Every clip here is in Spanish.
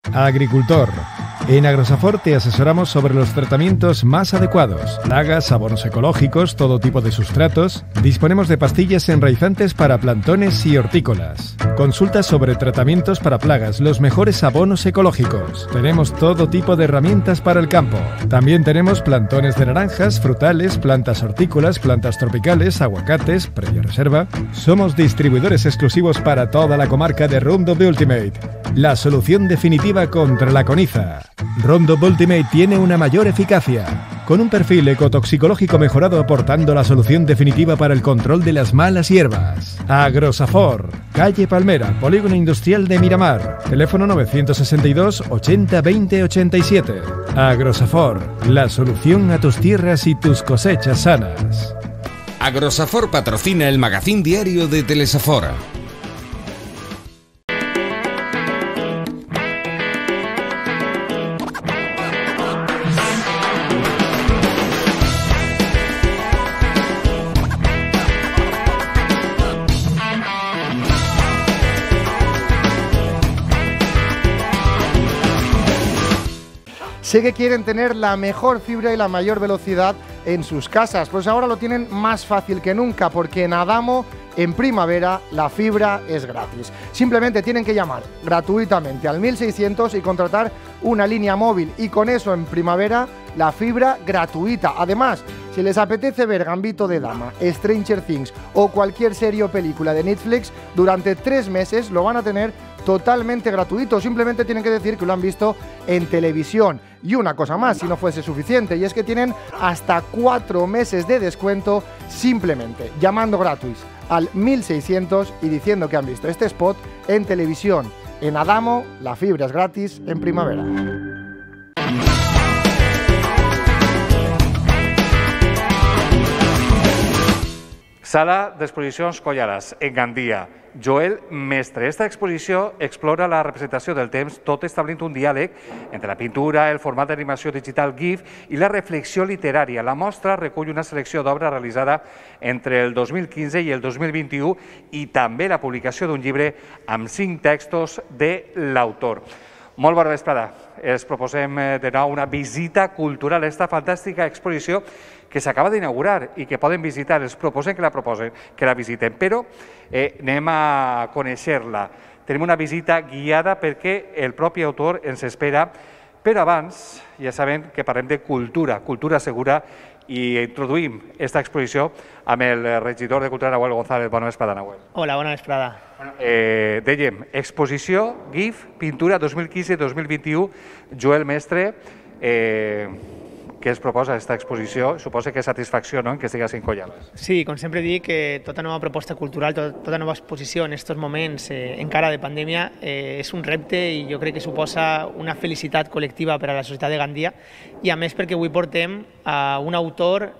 Agricultor. En Agrosafor te asesoramos sobre los tratamientos más adecuados, plagas, abonos ecológicos, todo tipo de sustratos. Disponemos de pastillas enraizantes para plantones y hortícolas. Consulta sobre tratamientos para plagas, los mejores abonos ecológicos. Tenemos todo tipo de herramientas para el campo. También tenemos plantones de naranjas, frutales, plantas hortícolas, plantas tropicales, aguacates, previa reserva. Somos distribuidores exclusivos para toda la comarca de Roundup Ultimate, la solución definitiva contra la coniza. Roundup Ultimate tiene una mayor eficacia, con un perfil ecotoxicológico mejorado aportando la solución definitiva para el control de las malas hierbas. Agrosafor, calle Palmera, Polígono Industrial de Miramar, teléfono 962 80 20 87. Agrosafor, la solución a tus tierras y tus cosechas sanas. Agrosafor patrocina el magazín diario de Telesafor. Sé que quieren tener la mejor fibra y la mayor velocidad en sus casas, pues ahora lo tienen más fácil que nunca, porque en Adamo, en primavera, la fibra es gratis. Simplemente tienen que llamar gratuitamente al 1600 y contratar una línea móvil, y con eso en primavera la fibra gratuita. Además, si les apetece ver Gambito de Dama, Stranger Things o cualquier serie o película de Netflix, durante 3 meses lo van a tener totalmente gratuito. Simplemente tienen que decir que lo han visto en televisión. Y una cosa más, si no fuese suficiente, y es que tienen hasta 4 meses de descuento simplemente llamando gratis al 1600 y diciendo que han visto este spot en televisión. En Adamo, la fibra es gratis en primavera. Sala d'Exposicions Collaras, en Gandia. Joel Mestre. Esta exposició explora la representació del temps, tot establint un diàleg entre la pintura, el format d'animació digital GIF i la reflexió literària. La mostra recull una selecció d'obra realitzada entre el 2015 i el 2021 i també la publicació d'un llibre amb 5 textos de l'autor. Molt bona vesprada. Els proposem de nou una visita cultural a esta fantàstica exposició que s'acaba d'inaugurar i que poden visitar. Els proposem que la visiten, però anem a conèixer-la. Tenim una visita guiada perquè el propi autor ens espera, però abans ja sabem que parlem de cultura, cultura segura, i introduïm aquesta exposició amb el regidor de Cultura, Nahuel González. Bona vesprada, Nahuel. Hola, bona vesprada. Dèiem, exposició GIF, pintura 2015-2021, Joel Mestre. Què es proposa aquesta exposició? Suposa que satisfacció, no?, en que estiguessin Collaras. Sí, com sempre dic, tota nova proposta cultural, tota nova exposició en aquests moments, encara de pandèmia, és un repte i jo crec que suposa una felicitat col·lectiva per a la societat de Gandia, i a més perquè avui portem a un autor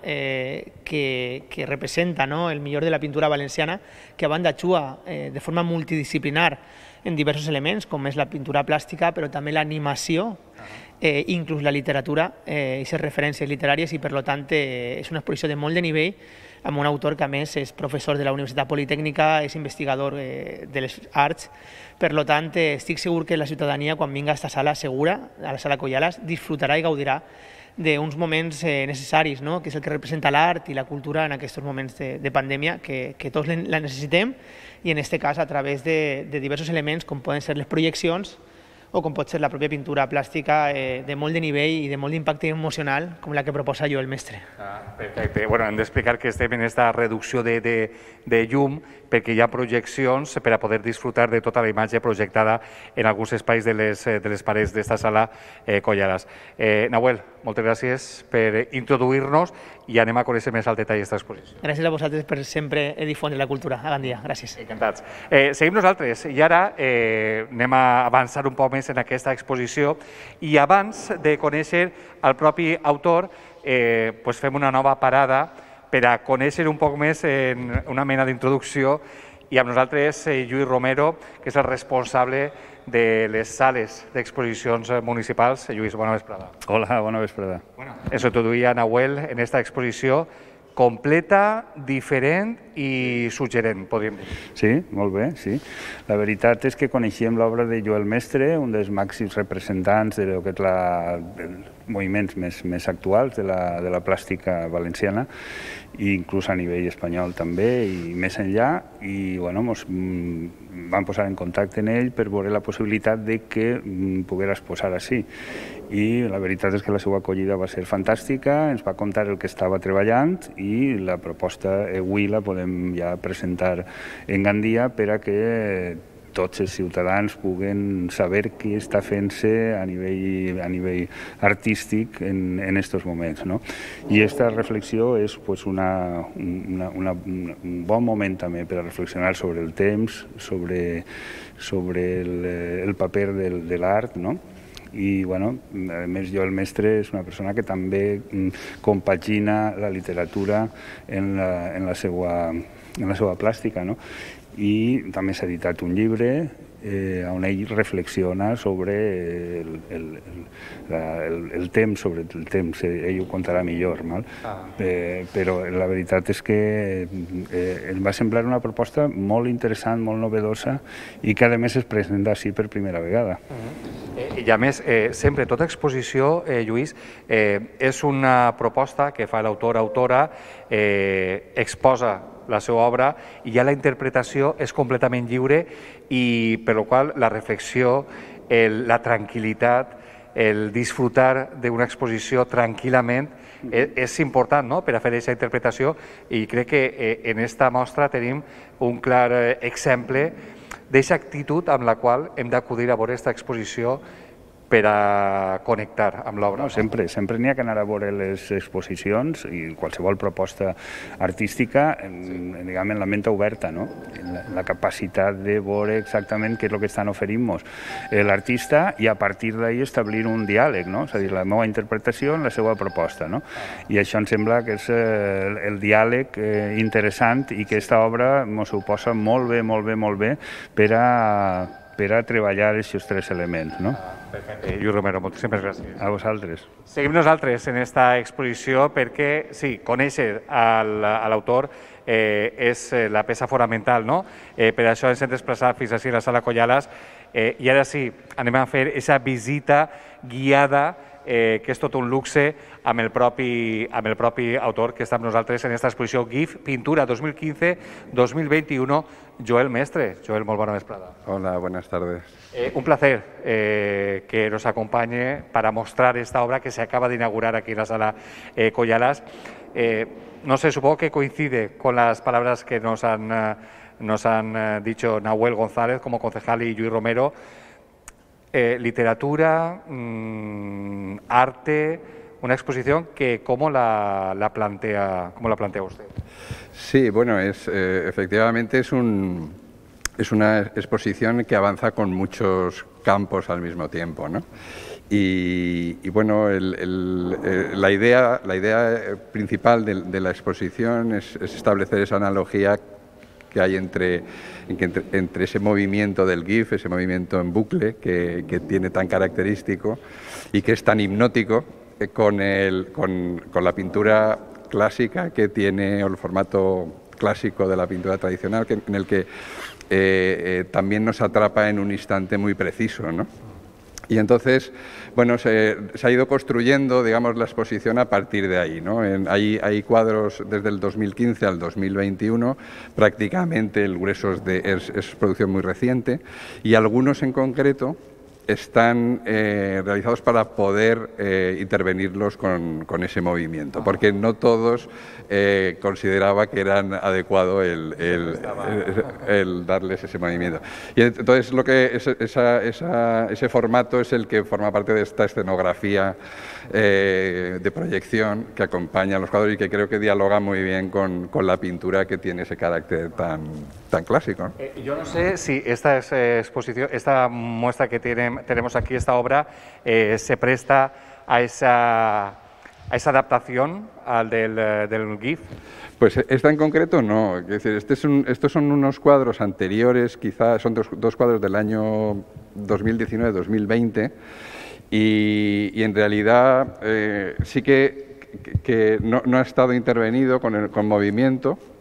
que representa el millor de la pintura valenciana, que a banda actua de forma multidisciplinar en diversos elements, com és la pintura plàstica, però també l'animació, inclús la literatura i les referències literàries, i per tant és una exposició de molt de nivell, amb un autor que a més és professor de la Universitat Politècnica, és investigador de les arts. Per tant, estic segur que la ciutadania, quan vinga a aquesta sala segura, a la sala Collaras, disfrutarà i gaudirà d'uns moments necessaris, que és el que representa l'art i la cultura en aquests moments de pandèmia, que tots la necessitem, i en aquest cas a través de diversos elements, com poden ser les projeccions o com pot ser la pròpia pintura plàstica de molt de nivell i de molt d'impacte emocional, com la que proposa Joel Mestre. Perfecte. Hem d'explicar que estem en aquesta reducció de llum perquè hi ha projeccions per a poder disfrutar de tota la imatge projectada en alguns espais de les parets d'esta sala Collaras. Nahuel, moltes gràcies per introduir-nos i anem a conèixer més al detall aquesta exposició. Gràcies a vosaltres per sempre difondre la cultura a Gandia. Gràcies. Encantats. Seguim nosaltres i ara anem a avançar un poc més en aquesta exposició, i abans de conèixer el propi autor fem una nova parada per a conèixer un poc més en una mena d'introducció, i amb nosaltres Lluís Romero, que és el responsable de les sales d'exposicions municipals. Lluís, bona vesprada. Hola, bona vesprada. Ens introduïa Nahuel en aquesta exposició completa, diferent i suggerent, podríem dir. Sí, molt bé, sí. La veritat és que coneixíem l'obra de Joel Mestre, un dels màxims representants de lo que és moviments més actuals de la plàstica valenciana, i inclús a nivell espanyol també, i més enllà, i bueno, ens vam posar en contacte amb ell per veure la possibilitat de que poguera exposar així. I la veritat és que la seva acollida va ser fantàstica, ens va contar el que estava treballant i la proposta avui la podem ja presentar en Gandia per a que tots els ciutadans puguen saber què està fent-se a nivell artístic en aquests moments. I aquesta reflexió és un bon moment també per a reflexionar sobre el temps, sobre el paper de l'art, i a més Joel Mestre és una persona que també compagina la literatura en la seva plàstica, i també s'ha editat un llibre on ell reflexiona sobre el temps, ell ho contarà millor, però la veritat és que em va semblar una proposta molt interessant, molt novedosa i que a més es presenta així per primera vegada. I a més, sempre tota exposició, Lluís, és una proposta que fa l'autor o autora, exposa la seva obra i ja la interpretació és completament lliure i per la qual la reflexió, la tranquil·litat, el disfrutar d'una exposició tranquil·lament és important per a fer aquesta interpretació i crec que en aquesta mostra tenim un clar exemple d'aquesta actitud amb la qual hem d'acudir a veure aquesta exposició per a connectar amb l'obra. Sempre n'hi ha que anar a veure les exposicions i qualsevol proposta artística en la ment oberta, en la capacitat de veure exactament què és el que estan oferint-nos l'artista i a partir d'ahí establir un diàleg, és a dir, la meva interpretació en la seva proposta. I això em sembla que és el diàleg interessant i que aquesta obra ens ho posa molt bé per a treballar aquests tres elements. Perfecte. Lluís Romero, moltíssimes gràcies. A vosaltres. Seguim nosaltres en aquesta exposició perquè, sí, conèixer l'autor és la peça fonamental, Per això ens hem desplaçat fins així a la sala Collales i ara sí, anem a fer aquesta visita guiada que és tot un luxe amb el propi autor que està amb nosaltres en aquesta exposició GIF, Pintura 2015-2021, Joel Mestre. Joel, molt bona vesprada. Hola, buenas tardes. Un placer que nos acompañe para mostrar esta obra que se acaba de inaugurar aquí en la sala Collales. No sé, supongo que coincide con las palabras que nos han dicho Nahuel González como concejal y Lluís Romero. Literatura, arte, una exposición que ¿cómo la plantea usted? Sí, bueno, efectivamente es una exposición que avanza con muchos campos al mismo tiempo, Y bueno, la idea principal de la exposición es establecer esa analogía que hay entre ese movimiento del GIF, ese movimiento en bucle que tiene tan característico y que es tan hipnótico con la pintura clásica que tiene, o el formato clásico de la pintura tradicional, en el que también nos atrapa en un instante muy preciso, Y entonces, bueno, se ha ido construyendo, digamos, la exposición a partir de ahí, Hay cuadros desde el 2015 al 2021, prácticamente el grueso es producción muy reciente, y algunos en concreto están realizados para poder intervenirlos con ese movimiento, porque no todos consideraba que eran adecuado el darles ese movimiento. Y entonces ese formato es el que forma parte de esta escenografía de proyección que acompaña a los cuadros y que creo que dialoga muy bien con la pintura que tiene ese carácter tan clásico. Yo no sé si esta exposición, esta muestra que tenemos aquí, esta obra, se presta a esa adaptación al del GIF. Pues esta en concreto no, es decir, estos son unos cuadros anteriores, quizás son dos cuadros del año 2019-2020 y en realidad sí que no ha estado intervenido con movimiento,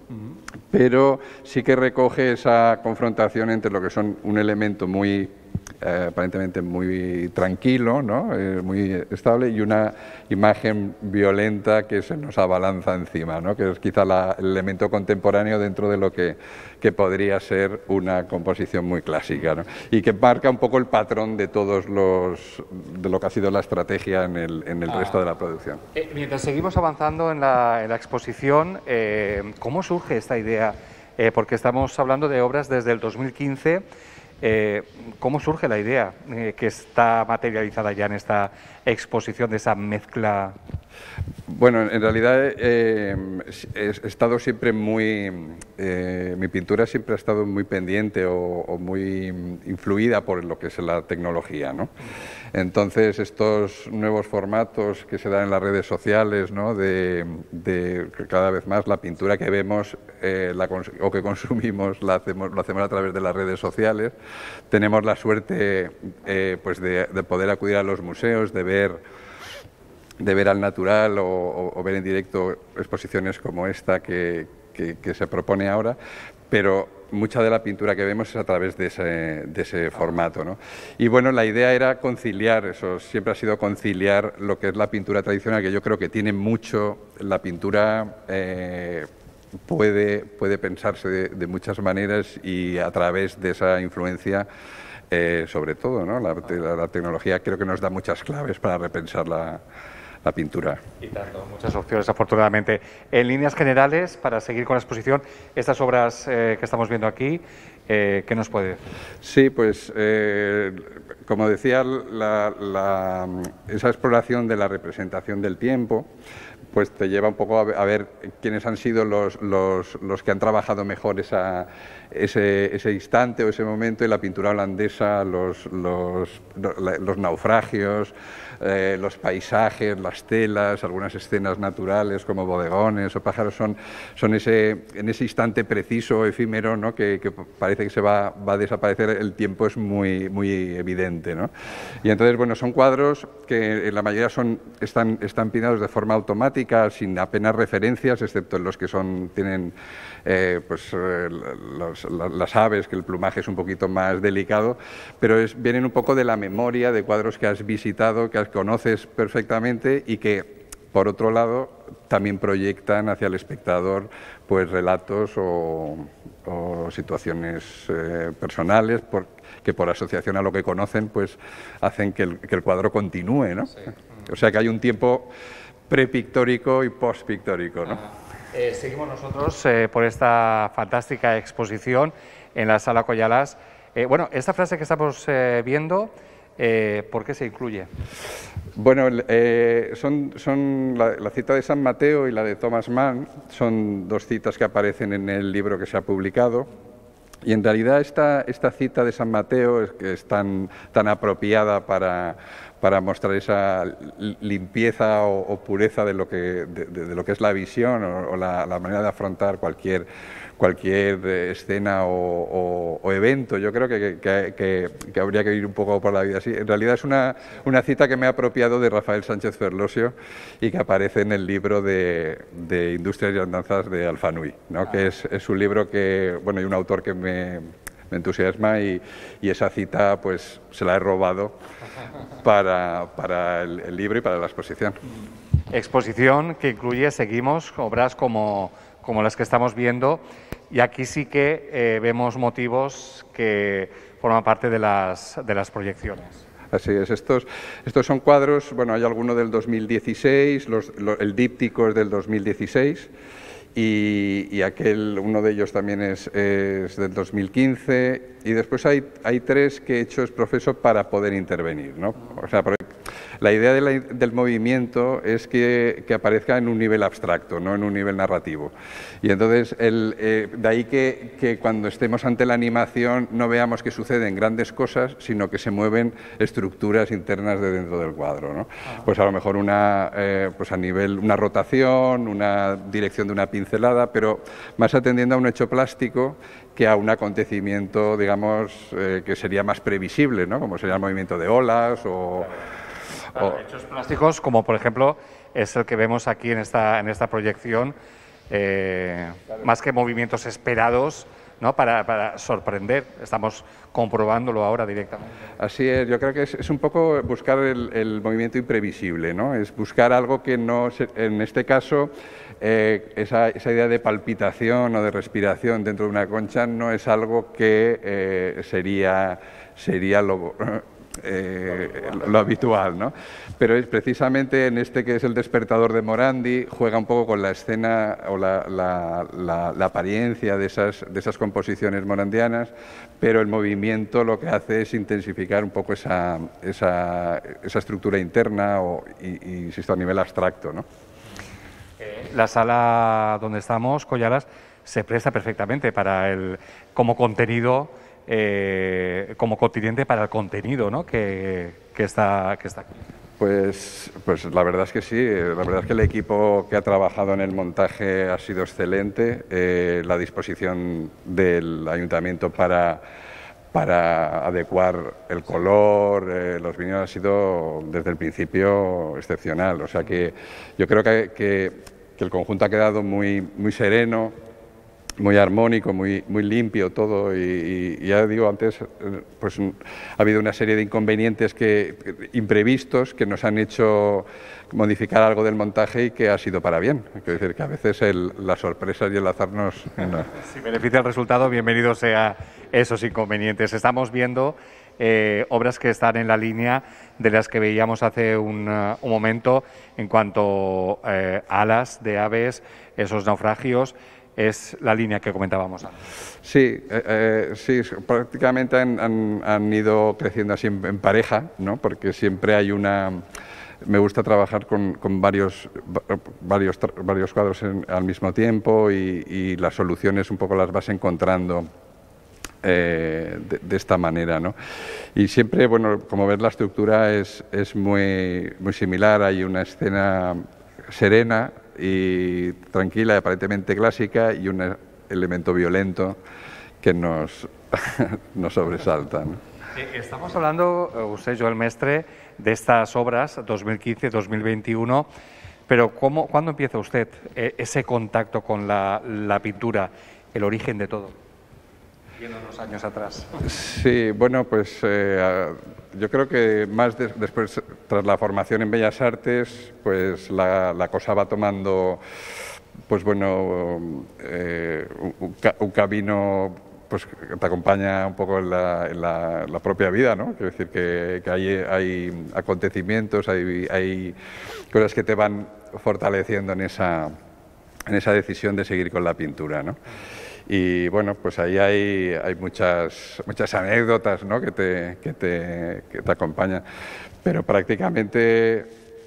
pero sí que recoge esa confrontación entre lo que son un elemento muy aparentemente muy tranquilo, ¿no? Muy estable, y una imagen violenta que se nos abalanza encima, ¿no? Que es quizá el elemento contemporáneo dentro de lo que podría ser una composición muy clásica, ¿no? Y que marca un poco el patrón de de lo que ha sido la estrategia en el resto de la producción. Mientras seguimos avanzando en la exposición, ¿cómo surge esta idea? Porque estamos hablando de obras desde el 2015. ¿Cómo surge la idea que está materializada ya en esta exposición de esa mezcla? Bueno, en realidad he estado siempre mi pintura siempre ha estado muy pendiente o muy influida por lo que es la tecnología, ¿no? Entonces, estos nuevos formatos que se dan en las redes sociales, ¿no? De cada vez más la pintura que vemos o que consumimos lo hacemos a través de las redes sociales. Tenemos la suerte pues de poder acudir a los museos, de ver al natural o ver en directo exposiciones como esta que se propone ahora, pero mucha de la pintura que vemos es a través de ese formato, ¿no? Y bueno, la idea era conciliar, eso siempre ha sido conciliar lo que es la pintura tradicional, que yo creo que tiene mucho, la pintura puede pensarse de muchas maneras y a través de esa influencia, sobre todo, ¿no? La tecnología creo que nos da muchas claves para repensar la pintura. Y tanto, muchas opciones, afortunadamente. En líneas generales, para seguir con la exposición, estas obras que estamos viendo aquí, ¿qué nos puede decir? Sí, pues, como decía, esa exploración de la representación del tiempo, pues te lleva un poco a ver quiénes han sido los que han trabajado mejor ese instante o ese momento, y la pintura holandesa, los naufragios, los paisajes, las telas, algunas escenas naturales como bodegones o pájaros son en ese instante preciso, efímero, ¿no? que parece que se va a desaparecer, el tiempo es muy evidente, ¿no? Y entonces, bueno, son cuadros que en la mayoría están pintados de forma automática, sin apenas referencias, excepto en los que tienen las aves, que el plumaje es un poquito más delicado, pero vienen un poco de la memoria de cuadros que has visitado, que conoces perfectamente y que, por otro lado, también proyectan hacia el espectador pues relatos o situaciones personales que por asociación a lo que conocen pues hacen que el cuadro continúe, ¿no? Sí. O sea que hay un tiempo prepictórico y postpictórico, ¿no? Seguimos nosotros por esta fantástica exposición en la Sala Collalas. Bueno, esta frase que estamos viendo, ¿por qué se incluye? Bueno, son la cita de San Mateo y la de Thomas Mann, son dos citas que aparecen en el libro que se ha publicado. Y en realidad esta cita de San Mateo es tan apropiada para mostrar esa limpieza o pureza de lo que es la visión o la manera de afrontar cualquier escena o evento. Yo creo que habría que ir un poco por la vida así. En realidad es una cita que me he apropiado de Rafael Sánchez Ferlosio y que aparece en el libro de Industrias y Andanzas de Alfanui, ¿no? Que es un libro que, bueno, y un autor que me entusiasma, y esa cita pues se la he robado para el libro y para la exposición. Exposición que incluye, seguimos, obras como las que estamos viendo, y aquí sí que vemos motivos que forman parte de las proyecciones. Así es, estos son cuadros, bueno, hay alguno del 2016, el díptico es del 2016, y uno de ellos también es del 2015, y después hay tres que he hecho es profeso para poder intervenir, ¿no? O sea, la idea del movimiento es que aparezca en un nivel abstracto, no en un nivel narrativo. Y entonces, de ahí que cuando estemos ante la animación no veamos que suceden grandes cosas, sino que se mueven estructuras internas de dentro del cuadro, ¿no? Pues a lo mejor pues a nivel una rotación, una dirección de una pincelada, pero más atendiendo a un hecho plástico que a un acontecimiento, digamos, que sería más previsible, ¿no? Como sería el movimiento de olas o hechos plásticos, como por ejemplo es el que vemos aquí en esta proyección, más que movimientos esperados, ¿no? Para sorprender. Estamos comprobándolo ahora directamente. Así es, yo creo que es un poco buscar el movimiento imprevisible, ¿no? Es buscar algo que no, en este caso, esa idea de palpitación o de respiración dentro de una concha no es algo que sería lo habitual, ¿no? Pero es precisamente en este que es el despertador de Morandi, juega un poco con la escena o la apariencia de esas composiciones morandianas, pero el movimiento lo que hace es intensificar un poco esa estructura interna y insisto, a nivel abstracto, ¿no? La sala donde estamos, Collaras, se presta perfectamente para como contenido, como continente para el contenido, ¿no? que está aquí. Pues la verdad es que sí, la verdad es que el equipo que ha trabajado en el montaje ha sido excelente, la disposición del ayuntamiento para adecuar el color, los vinilos ha sido desde el principio excepcional, o sea que yo creo que el conjunto ha quedado muy sereno, muy armónico, muy limpio todo y ya digo antes, pues ha habido una serie de inconvenientes imprevistos que nos han hecho modificar algo del montaje y que ha sido para bien. Quiero decir que a veces las sorpresas y el azar nos... Si beneficia el resultado, bienvenido sea esos inconvenientes. Estamos viendo obras que están en la línea de las que veíamos hace un momento en cuanto a alas de aves, esos naufragios. Es la línea que comentábamos antes. Sí, sí, prácticamente han ido creciendo así en pareja, ¿no? Porque siempre hay me gusta trabajar con varios cuadros al mismo tiempo y las soluciones un poco las vas encontrando de esta manera, ¿no? Y siempre, bueno, como ves, la estructura es muy similar. Hay una escena serena y tranquila, aparentemente clásica, y un elemento violento que nos sobresalta, ¿no? Estamos hablando, usted, Joel Mestre, de estas obras 2015-2021, pero ¿cuándo empieza usted ese contacto con la pintura, el origen de todo, viendo unos años atrás? Sí, bueno, pues yo creo que más después, tras la formación en Bellas Artes, pues la cosa va tomando, pues bueno, un camino pues que te acompaña un poco en la propia vida, ¿no? Quiero decir que hay acontecimientos, hay cosas que te van fortaleciendo en esa decisión de seguir con la pintura, ¿no? Y bueno, pues ahí hay muchas anécdotas, ¿no? que te acompañan, pero prácticamente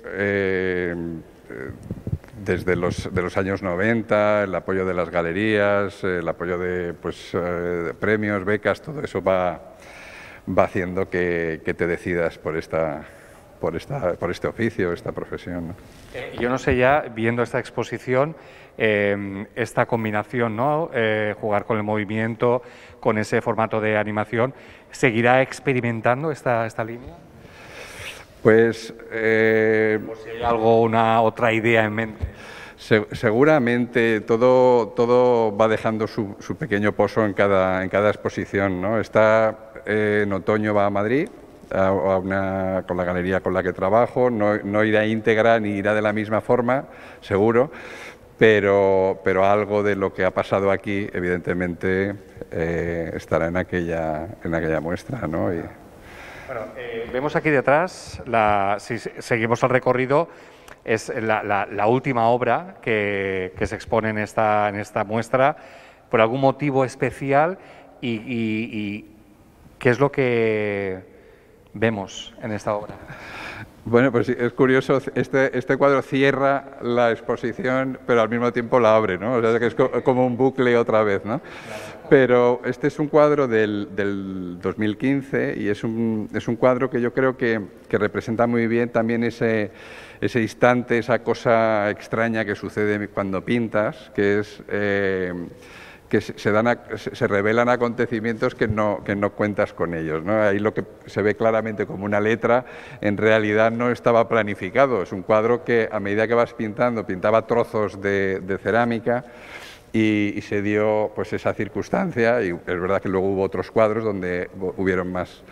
desde los años 90, el apoyo de las galerías, el apoyo de premios, becas, todo eso va haciendo que te decidas por este oficio, esta profesión, ¿no? Yo no sé ya, viendo esta exposición, esta combinación, ¿no? Jugar con el movimiento, con ese formato de animación, ¿seguirá experimentando esta línea? Pues... ¿O si hay otra idea en mente? Seguramente todo va dejando su pequeño pozo en cada exposición, ¿no? En otoño va a Madrid, con la galería con la que trabajo, no irá íntegra ni irá de la misma forma, seguro, pero algo de lo que ha pasado aquí, evidentemente, estará en aquella muestra, ¿no? Bueno, vemos aquí detrás, si seguimos el recorrido, es la última obra que se expone en esta muestra, por algún motivo especial, y ¿qué es lo que vemos en esta obra? Bueno, pues es curioso, este cuadro cierra la exposición, pero al mismo tiempo la abre, ¿no? O sea, que es como un bucle otra vez, ¿no? Pero este es un cuadro del 2015 y es un cuadro que yo creo que representa muy bien también ese instante, esa cosa extraña que sucede cuando pintas, que es que se revelan acontecimientos que no cuentas con ellos, ¿no? Ahí lo que se ve claramente como una letra, en realidad no estaba planificado. Es un cuadro que a medida que vas pintando, pintaba trozos de cerámica y se dio pues esa circunstancia, y es verdad que luego hubo otros cuadros donde hubieron más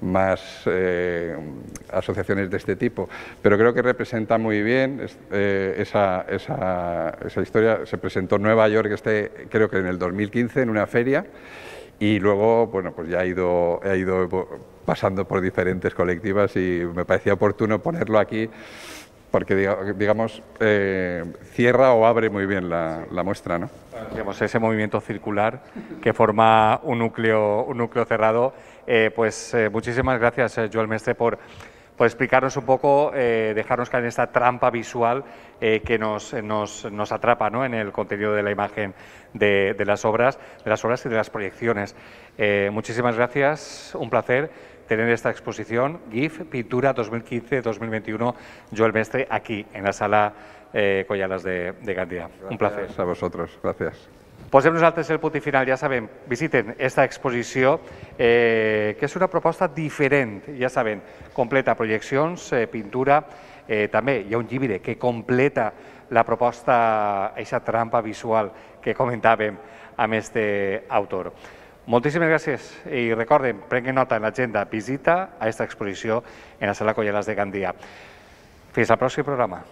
asociaciones de este tipo, pero creo que representa muy bien esa historia. Se presentó en Nueva York creo que en el 2015 en una feria, y luego bueno, pues ya ha ido pasando por diferentes colectivas, y me parecía oportuno ponerlo aquí porque digamos cierra o abre muy bien la muestra, ¿no? Digamos, ese movimiento circular que forma un núcleo cerrado. Muchísimas gracias, Joel Mestre, por explicarnos un poco, dejarnos caer en esta trampa visual que nos atrapa, ¿no?, en el contenido de la imagen de las obras y de las proyecciones. Muchísimas gracias, un placer tener esta exposición GIF Pintura 2015-2021 Joel Mestre aquí en la sala Collalas de Gandia. Un placer. Gracias a vosotros, gracias. Posem nosaltres el punt i final, ja sabem, visiten esta exposició, que és una proposta diferent, ja saben, completa projeccions, pintura, també hi ha un llibre que completa la proposta, aquesta trampa visual que comentàvem amb este autor. Moltíssimes gràcies i recorden, prenguin nota en l'agenda, visita a esta exposició en la sala Collalas de Gandia. Fins al pròxim programa.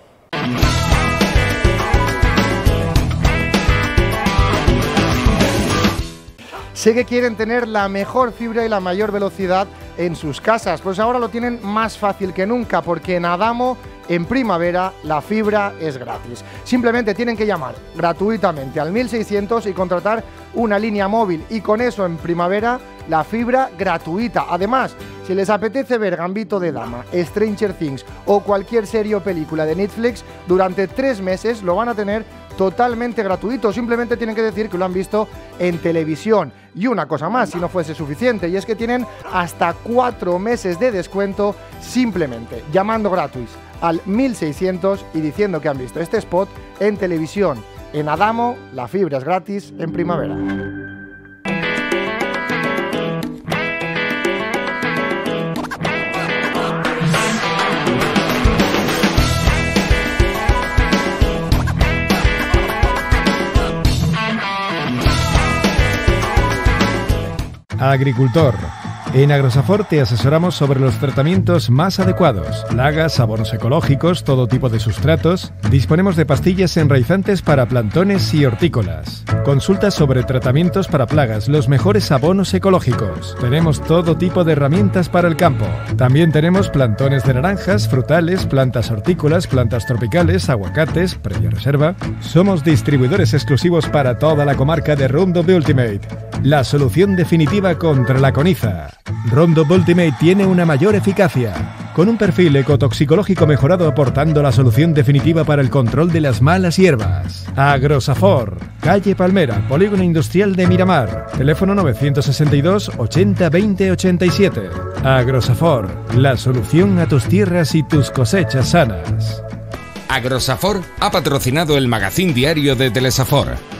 Sé que quieren tener la mejor fibra y la mayor velocidad en sus casas, pues ahora lo tienen más fácil que nunca, porque en Adamo, en primavera, la fibra es gratis. Simplemente tienen que llamar gratuitamente al 1600 y contratar una línea móvil, y con eso en primavera la fibra gratuita. Además, si les apetece ver Gambito de Dama, Stranger Things o cualquier serie o película de Netflix, durante 3 meses lo van a tener totalmente gratuito. Simplemente tienen que decir que lo han visto en televisión. Y una cosa más, si no fuese suficiente, y es que tienen hasta 4 meses de descuento simplemente llamando gratis al 1600 y diciendo que han visto este spot en televisión. En Adamo, la fibra es gratis en primavera. Agricultor. En Agrosafor te asesoramos sobre los tratamientos más adecuados. Plagas, abonos ecológicos, todo tipo de sustratos. Disponemos de pastillas enraizantes para plantones y hortícolas. Consultas sobre tratamientos para plagas, los mejores abonos ecológicos. Tenemos todo tipo de herramientas para el campo. También tenemos plantones de naranjas, frutales, plantas hortícolas, plantas tropicales, aguacates, previa reserva. Somos distribuidores exclusivos para toda la comarca de Roundup Ultimate, la solución definitiva contra la coniza. Roundup Ultimate tiene una mayor eficacia, con un perfil ecotoxicológico mejorado, aportando la solución definitiva para el control de las malas hierbas. Agrosafor, calle Palmera, Polígono Industrial de Miramar, teléfono 962 80 20 87. Agrosafor, la solución a tus tierras y tus cosechas sanas. Agrosafor ha patrocinado el magazín diario de Telesafor.